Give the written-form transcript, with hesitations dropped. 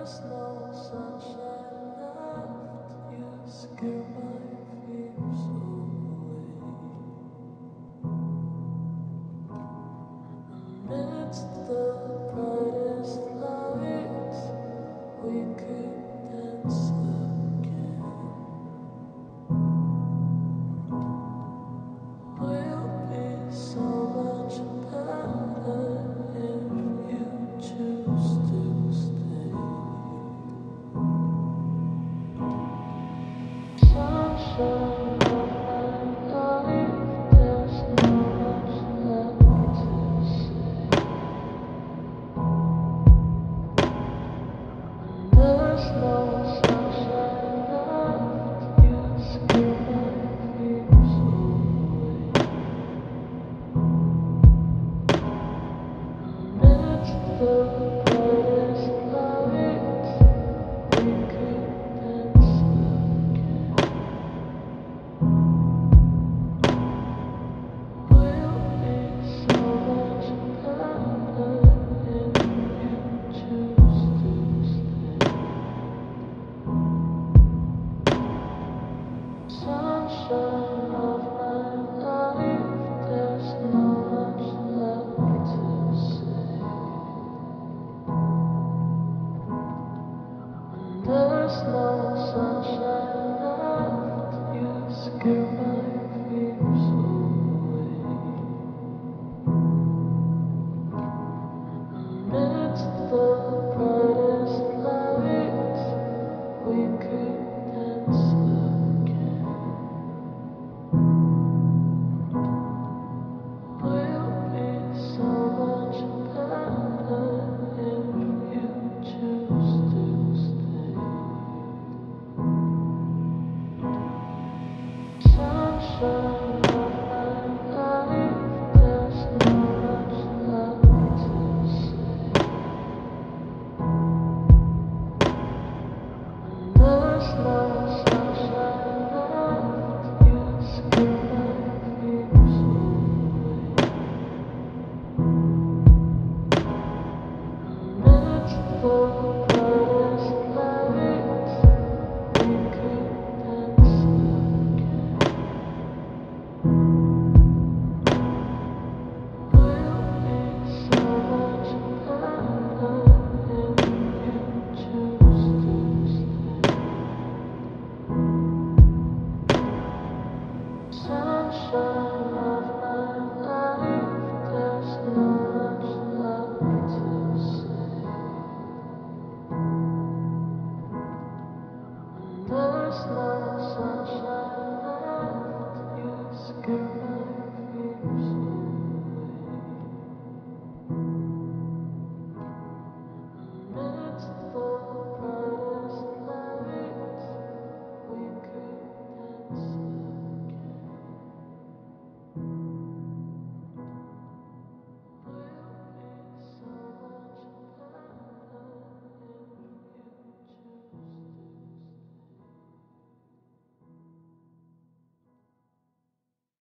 There's no sunshine left. You scare my fears away. Amidst the brightest lights, we could dance again. We'll be so much better if you choose to stay. Sunshine of my life, there's no much left to say. There's no sunshine left, you scare my fears away. Amidst the brightest lights, we could dance again. We'll be so much better if you choose to stay. Sunshine of my life, there's no much left to say. When there's no sunshine left, you scare my fears away. Amidst the brightest lights, we could dance again. We'll be so much better if you choose to stay. Sunshine of my life, there's no much left to say. When there's no sunshine left, you scare my fears away. Amidst the brightest lights, we could dance again. We'll be so much better if you choose to stay. Sunshine of my life, there's no much left to say. When there's no sunshine left, you scare